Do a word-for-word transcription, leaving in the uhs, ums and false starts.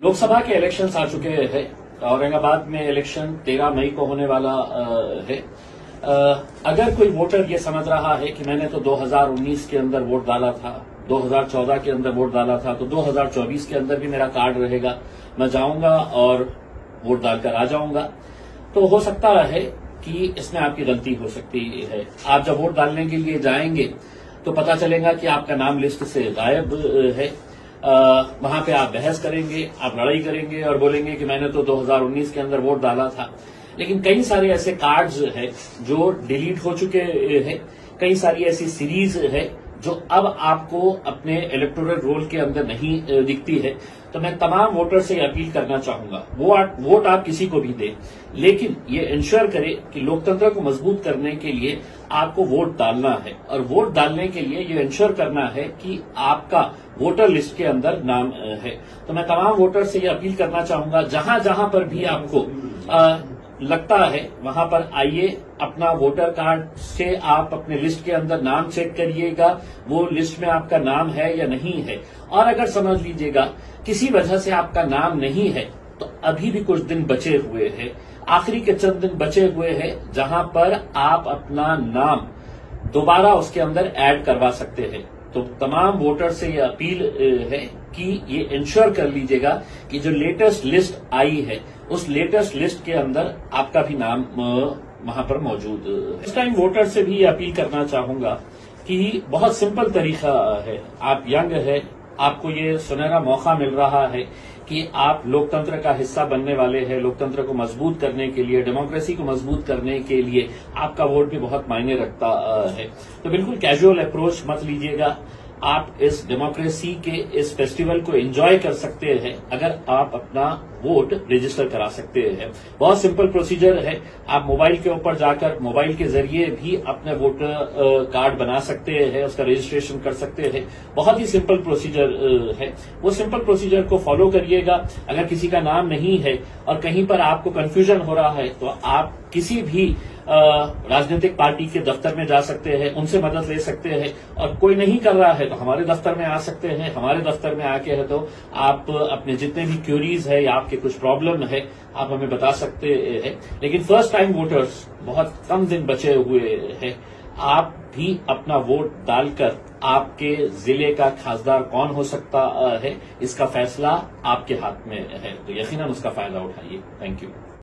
लोकसभा के इलेक्शन आ चुके हैं। औरंगाबाद में इलेक्शन तेरह मई को होने वाला है। अगर कोई वोटर ये समझ रहा है कि मैंने तो दो हज़ार उन्नीस के अंदर वोट डाला था, दो हज़ार चौदह के अंदर वोट डाला था, तो दो हज़ार चौबीस के अंदर भी मेरा कार्ड रहेगा, मैं जाऊंगा और वोट डालकर आ जाऊंगा, तो हो सकता है कि इसमें आपकी गलती हो सकती है। आप जब वोट डालने के लिए जाएंगे तो पता चलेगा कि आपका नाम लिस्ट से गायब है। वहां पे आप बहस करेंगे, आप लड़ाई करेंगे और बोलेंगे कि मैंने तो दो हज़ार उन्नीस के अंदर वोट डाला था। लेकिन कई सारे ऐसे कार्ड्स हैं जो डिलीट हो चुके हैं, कई सारी ऐसी सीरीज है जो अब आपको अपने इलेक्टोरल रोल के अंदर नहीं दिखती है। तो मैं तमाम वोटर से अपील करना चाहूंगा, वो वोट आप किसी को भी दें, लेकिन ये इंश्योर करें कि लोकतंत्र को मजबूत करने के लिए आपको वोट डालना है। और वोट डालने के लिए ये इंश्योर करना है कि आपका वोटर लिस्ट के अंदर नाम है। तो मैं तमाम वोटर से ये अपील करना चाहूंगा, जहां जहां पर भी आपको आ, लगता है वहां पर आइए, अपना वोटर कार्ड से आप अपने लिस्ट के अंदर नाम चेक करिएगा, वो लिस्ट में आपका नाम है या नहीं है। और अगर समझ लीजिएगा किसी वजह से आपका नाम नहीं है, तो अभी भी कुछ दिन बचे हुए हैं, आखिरी के चंद दिन बचे हुए हैं, जहां पर आप अपना नाम दोबारा उसके अंदर ऐड करवा सकते हैं। तो तमाम वोटर से ये अपील है कि ये इंश्योर कर लीजिएगा कि जो लेटेस्ट लिस्ट आई है उस लेटेस्ट लिस्ट के अंदर आपका भी नाम वहां पर मौजूद है। इस टाइम वोटर से भी ये अपील करना चाहूंगा कि बहुत सिंपल तरीका है। आप यंग है, आपको ये सुनहरा मौका मिल रहा है कि आप लोकतंत्र का हिस्सा बनने वाले हैं। लोकतंत्र को मजबूत करने के लिए, डेमोक्रेसी को मजबूत करने के लिए आपका वोट भी बहुत मायने रखता है। तो बिल्कुल कैजुअल अप्रोच मत लीजिएगा। आप इस डेमोक्रेसी के इस फेस्टिवल को एंजॉय कर सकते हैं अगर आप अपना वोट रजिस्टर करा सकते हैं। बहुत सिंपल प्रोसीजर है। आप मोबाइल के ऊपर जाकर मोबाइल के जरिए भी अपने वोटर कार्ड बना सकते हैं, उसका रजिस्ट्रेशन कर सकते हैं। बहुत ही सिंपल प्रोसीजर है, वो सिंपल प्रोसीजर को फॉलो करिएगा। अगर किसी का नाम नहीं है और कहीं पर आपको कंफ्यूजन हो रहा है तो आप किसी भी राजनीतिक पार्टी के दफ्तर में जा सकते हैं, उनसे मदद ले सकते हैं। और कोई नहीं कर रहा है तो हमारे दफ्तर में आ सकते हैं। हमारे दफ्तर में आके है तो आप अपने जितने भी क्यूरीज है या आपके कुछ प्रॉब्लम है आप हमें बता सकते हैं। लेकिन फर्स्ट टाइम वोटर्स, बहुत कम दिन बचे हुए हैं, आप भी अपना वोट डालकर आपके जिले का खासदार कौन हो सकता है इसका फैसला आपके हाथ में है, तो यकीनन उसका फायदा उठाइए। Thank you.